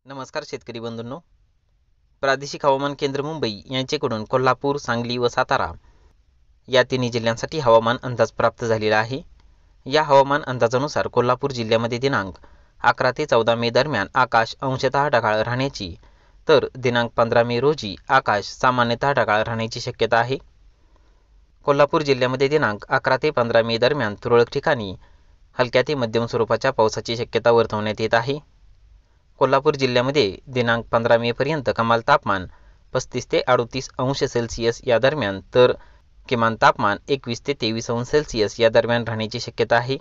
नमस्कार शेतकरी बंधूंनो, प्रादेशिक हवामान केंद्र मुंबई यांच्याकडून कोल्हापूर, सांगली व सातारा या तिन्ही जिल्ह्यांसाठी हवामान अंदाज प्राप्त झालेला आहे. या हवामान अंदाजानुसार कोल्हापूर जिल्ह्यामध्ये दिनांक 11 ते 14 मे दरम्यान आकाश अंशतः ढगाळ राहण्याची, तर दिनांक 15 मे रोजी आकाश सामान्यतः ढगाळ राहण्याची शक्यता आहे. कोल्हापूर जिल्ह्यामध्ये दिनांक 11 ते 15 मे दरम्यान तुरळक ठिकाणी हलक्या ते मध्यम स्वरूपाच्या पावसाची शक्यता वर्तवण्यात येत आहे. कोल्हापूर जिल्ह्यामध्ये दिनांक 15 मे पर्यंत कमाल तापमान 35 ते 38 अंश सेल्सिअस या दरम्यान, तर किमान तापमान 21 ते 23 अंश सेल्सिअस या दरम्यान राहण्याची शक्यता आहे.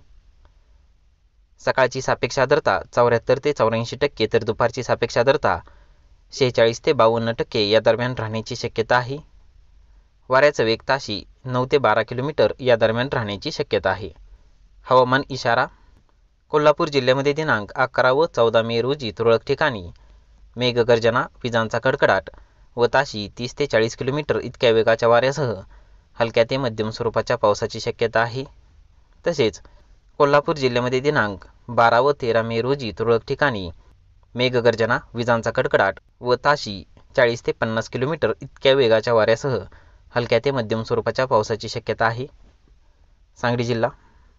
सकाळची सापेक्ष आर्द्रता 74 ते 84%, तर दुपारची सापेक्ष आर्द्रता 46 ते 52% या दरम्यान राहण्याची शक्यता आहे. वाऱ्याचा वेग ताशी 9 ते 12 किलोमीटर या दरम्यान राहण्याची शक्यता आहे. हवामान इशारा. कोल्हापूर जिल्ह्यामध्ये दिनांक 11 व 14 मे रोजी तुरळक ठिकाणी मेघगर्जना, विजांचा कडकडाट व ताशी 30 ते 40 किलोमीटर इतक्या वेगाच्या वाऱ्यासह हलक्या ते मध्यम स्वरूपाच्या पावसाची शक्यता आहे. तसेच कोल्हापूर जिल्ह्यामध्ये दिनांक 12 व 13 मे रोजी तुरळक ठिकाणी मेघगर्जना, विजांचा कडकडाट व ताशी 40 ते 50 किलोमीटर इतक्या वेगाच्या वाऱ्यासह हलक्या ते मध्यम स्वरूपाच्या पावसाची शक्यता आहे. सांगली जिल्हा.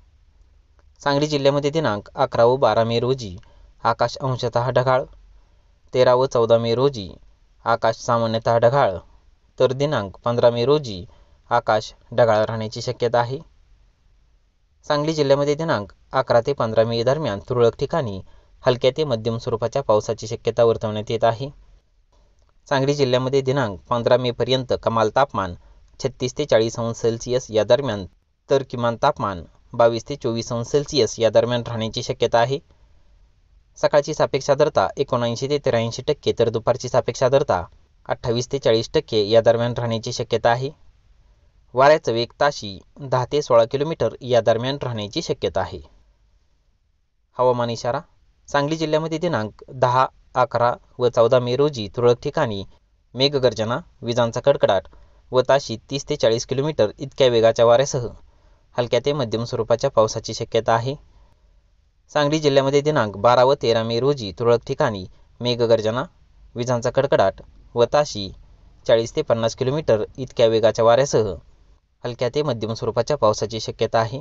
सांगली जिल्ह्यामध्ये दिनांक 11 व 12 मे रोजी आकाश अंशतः ढगाळ, 13 व 14 मे रोजी आकाश सामान्यतः ढगाळ, तर दिनांक 15 मे रोजी आकाश ढगाळ राहण्याची शक्यता आहे. सांगली जिल्ह्यामध्ये दिनांक 11 ते 15 मे दरम्यान तुरळक ठिकाणी हलक्या ते मध्यम स्वरूपाच्या पावसाची शक्यता वर्तवण्यात येत आहे. सांगली जिल्ह्यामध्ये दिनांक 15 मे पर्यंत कमाल तापमान 36 ते 40 अंश सेल्सिअस या दरम्यान, तर किमान तापमान 22 ते 24 अंश सेल्सिअस या दरम्यान राहण्याची शक्यता आहे. सकाळची सापेक्ष आर्द्रता 79 ते 83%, तर दुपारची सापेक्ष आर्द्रता 28 ते 40% या दरम्यान राहण्याची शक्यता आहे. वाऱ्याचा वेग ताशी 10 ते 16 किलोमीटर या दरम्यान राहण्याची शक्यता आहे. हवामान इशारा. सांगली जिल्ह्यामध्ये दिनांक 10, 11 व 14 मे रोजी तुरळक ठिकाणी मेघगर्जना, विजांचा कडकडाट व ताशी 30 ते 40 किलोमीटर इतक्या वेगाच्या वाऱ्यासह हलक्या ते मध्यम स्वरूपाच्या पावसाची शक्यता आहे. सांगली जिल्ह्यामध्ये दिनांक 12 व 13 मे रोजी तुरळक ठिकाणी मेघगर्जना, विजांचा कडकडाट व ताशी 40 ते 50 किलोमीटर इतक्या वेगाच्या वाऱ्यासह हलक्या ते मध्यम स्वरूपाच्या पावसाची शक्यता आहे.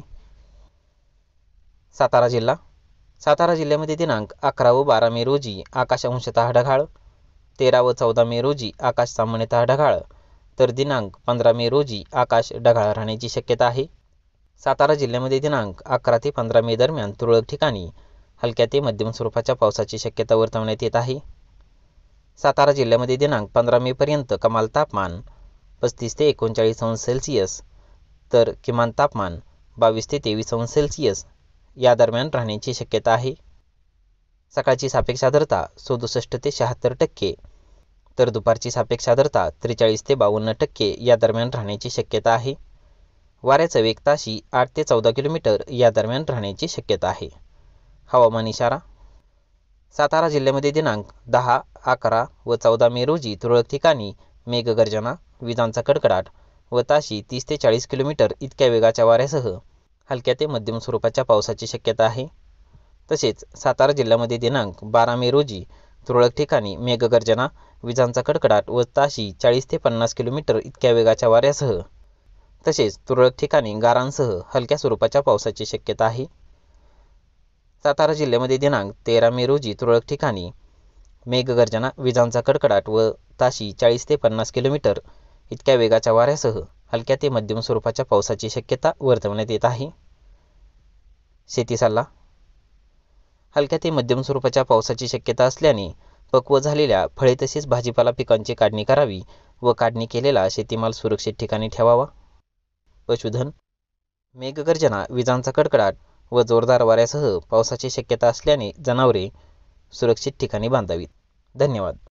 सातारा जिल्हा. सातारा जिल्ह्यामध्ये दिनांक 11 व 12 मे रोजी आकाश अंशतः ढगाळ, 13 व 14 मे रोजी आकाश सामान्यतः ढगाळ, तर दिनांक 15 मे रोजी आकाश ढगाळ राहण्याची शक्यता आहे. सातारा जिल्ह्यामध्ये दिनांक 11 ते 15 मे दरम्यान तुरळक ठिकाणी हलक्या ते मध्यम स्वरूपाच्या पावसाची शक्यता वर्तवण्यात येत आहे. सातारा जिल्ह्यामध्ये दिनांक 15 मे पर्यंत कमाल तापमान 35 ते 39 अंश सेल्सिअस, तर किमान तापमान 22 ते 23 अंश सेल्सिअस या दरम्यान राहण्याची शक्यता आहे. सकाळची सापेक्ष आर्द्रता 67 ते 76%, तर दुपारची सापेक्ष आर्द्रता 43 ते 52% या दरम्यान राहण्याची शक्यता आहे. वाऱ्याचा वेग ताशी 8 ते 14 किलोमीटर या दरम्यान राहण्याची शक्यता आहे. हवामान इशारा. सातारा जिल्ह्यामध्ये दिनांक 10, 11 व 14 मे रोजी तुरळक ठिकाणी मेघगर्जना, विजांचा कडकडाट व ताशी 30 ते 40 किलोमीटर इतक्या वेगाच्या वाऱ्यासह हलक्या ते मध्यम स्वरूपाच्या पावसाची शक्यता आहे. तसेच सातारा जिल्ह्यामध्ये दिनांक 12 मे रोजी तुरळक ठिकाणी मेघगर्जना, विजांचा कडकडाट व ताशी 40 ते 50 किलोमीटर इतक्या वेगाच्या वाऱ्यासह तसेच तुरळक ठिकाणी गारांसह हलक्या स्वरूपाच्या पावसाची शक्यता आहे. सातारा जिल्ह्यामध्ये दिनांक 13 मे रोजी तुरळक ठिकाणी मेघगर्जना, विजांचा कडकडाट व ताशी 40 ते 50 किलोमीटर इतक्या वेगाच्या वाऱ्यासह हलक्या ते मध्यम स्वरूपाच्या पावसाची शक्यता वर्तवण्यात येत आहे. शेती सल्ला. हलक्या ते मध्यम स्वरूपाच्या पावसाची शक्यता असल्याने पक्व झालेल्या फळे तसेच भाजीपाला पिकांची काढणी करावी व काढणी केलेला शेतीमाल सुरक्षित ठिकाणी ठेवावा. पशुधन. मेघगर्जना, विजांचा कडकडाट व जोरदार वाऱ्यासह पावसाची शक्यता असल्याने जनावरे सुरक्षित ठिकाणी बांधावीत. धन्यवाद.